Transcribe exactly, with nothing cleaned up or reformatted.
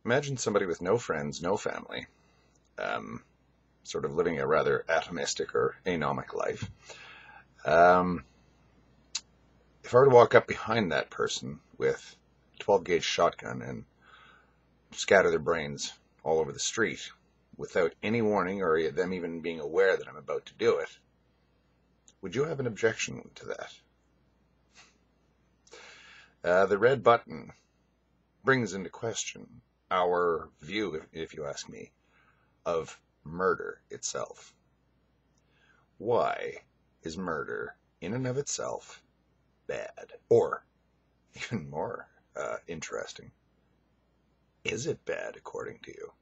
Imagine somebody with no friends, no family, um, sort of living a rather atomistic or anomic life. Um, if I were to walk up behind that person with a twelve gauge shotgun and scatter their brains all over the street without any warning or them even being aware that I'm about to do it, would you have an objection to that? Uh, the red button brings into question our view, if you ask me, of murder itself. Why is murder in and of itself bad? Or, even more uh, interesting, is it bad according to you?